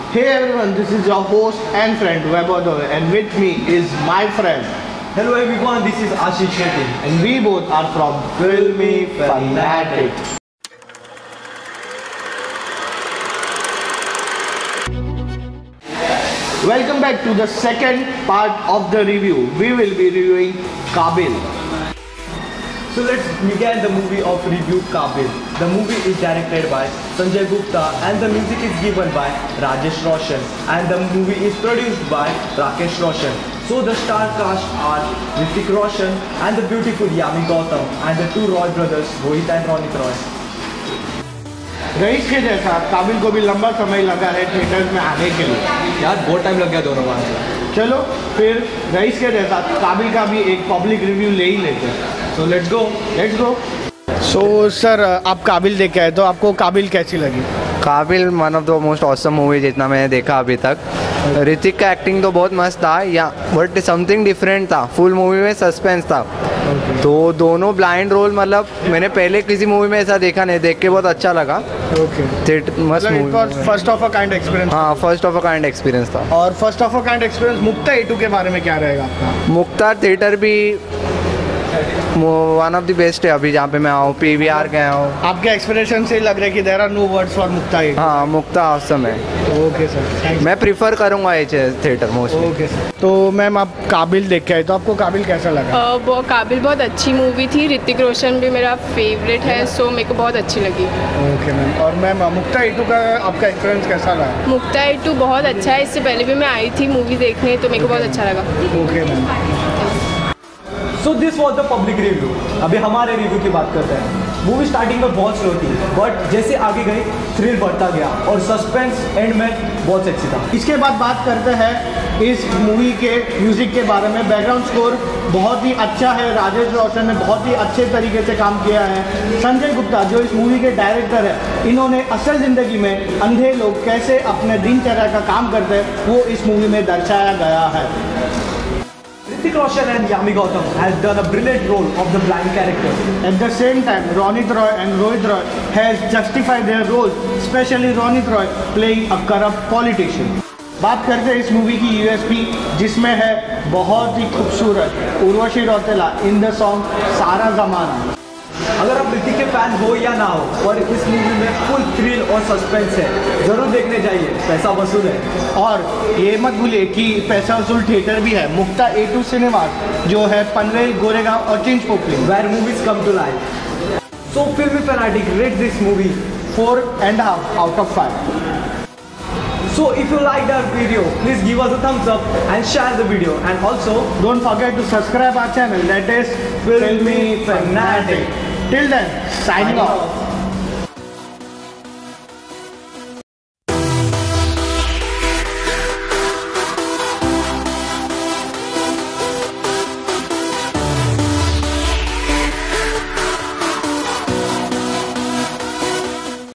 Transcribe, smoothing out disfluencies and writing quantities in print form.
Hey everyone, this is your host and friend Vaibhav, and with me is my friend. Hello everyone, this is Ashish Shetty, And we both are from Filmy Fanatic. Welcome back to the second part of the review. We will be reviewing Kaabil. So let's begin the movie of review Kaabil. The movie is directed by Sanjay Gupta and the music is given by Rajesh Roshan and the movie is produced by Rakesh Roshan. So the star cast are Hrithik Roshan and the beautiful Yami Gautam and the two Roy brothers Rohit and Ronit Roy. Raees के जैसा काबिल को भी लंबा समय लगा है theatres में आने के लिए। यार बहुत टाइम लग गया दोनों बार। चलो फिर रईस के जैसा काबिल का भी एक पब्लिक रिव्यू ले ही लेते हैं। So let's go. So sir आप काबिल देख के आए तो आपको काबिल कैसी लगी? Kaabil one of the most awesome movie जितना मैंने देखा अभी तक। ऋतिक का एक्टिंग तो बहुत मस्त था या बट समथिंग डिफरेंट था। फुल मूवी में सस्पेंस था। तो दोनों ब्लाइंड रोल मतलब मैंने पहले किसी मूवी में ऐसा देखा नहीं, देख के बहुत अच्छा लगा। मस्त movie, first of a kind experience. हाँ, first of a kind experience था। और first of a kind experience Mukta A2 के बारे में क्या रहेगा आपका? मुक्ता थिएटर भी वन ऑफ द बेस्ट है अभी जहाँ पे मैं आऊँ। PVR गया हूँ। आपके एक्सप्रेशन से लग रहा है कि there are no words for Mukta A2। हाँ, मुक्ता ऑसम है। ओके सर, मैं प्रीफर करूँगा ये थिएटर मोस्टली। Okay sir. तो मैम आप काबिल देख के आए तो आपको काबिल कैसा लगा? काबिल बहुत अच्छी मूवी थी। ऋतिक रोशन भी मेरा फेवरेट है, सो मेरे को बहुत अच्छी लगी। Okay ma'am. और मैम मुक्ता A2 का आपका एक्सपीरियंस कैसा रहा? मुक्ता A2 बहुत अच्छा है। इससे पहले भी मैं आई थी मूवी देखने तो मेरे को बहुत अच्छा लगा। Okay ma'am. So this was the public review. अभी हमारे रिव्यू की बात करते हैं। मूवी स्टार्टिंग में बहुत स्लो थी बट जैसे आगे गई थ्रिल बढ़ता गया और सस्पेंस एंड में बहुत सेक्सी था। इसके बाद बात करते हैं इस मूवी के म्यूजिक के बारे में। बैकग्राउंड स्कोर बहुत ही अच्छा है। राजेश रोशन ने बहुत ही अच्छे तरीके से काम किया है। संजय गुप्ता जो इस मूवी के डायरेक्टर है, इन्होंने असल ज़िंदगी में अंधे लोग कैसे अपने दिनचर्या का काम करते हैं वो इस मूवी में दर्शाया गया है। Hrithik Roshan and Yami Gautam has done a brilliant role of the blind characters. At the same time, Ronit Roy and Rohit Roy has justified their roles, especially Ronit Roy playing a corrupt politician. बात करते हैं इस movie की USP जिसमें है बहुत ही खूबसूरत Urvashi Rautela in the song Sara Zamana. अगर आप ऋतिक के फैन हो या ना हो, और इस मूवी में फुल थ्रिल और सस्पेंस है, जरूर देखने जाइए। पैसा वसूल है। और ये मत भूलिए कि पैसा वसूल थिएटर भी है। मुक्ता A2 सिनेमास जो है पनवेल, गोरेगांव और Chinchpokli, where movies come to life. So filmy fanatic rate this movie 4.5 out of 5. So if you liked our video, please give us a thumbs up and share the video, and also Don't forget to subscribe our channel, that is Filmy Fanatic. Till then, signing off.